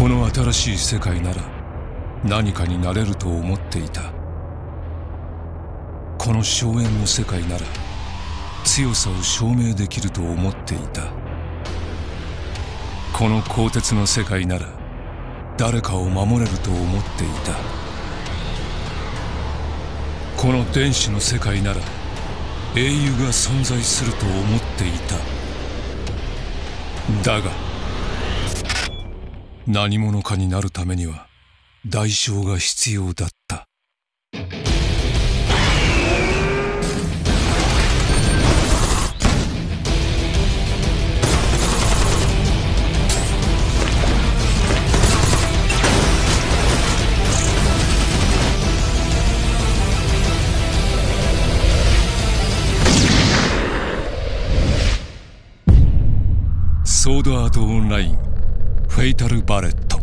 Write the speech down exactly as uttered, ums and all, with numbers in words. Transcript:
この新しい世界なら何かになれると思っていた。この荘園の世界なら強さを証明できると思っていた。この鋼鉄の世界なら誰かを守れると思っていた。この電子の世界なら英雄が存在すると思っていた。だが何者かになるためには代償が必要だった。ソードアートオンラインフェイタルバレット。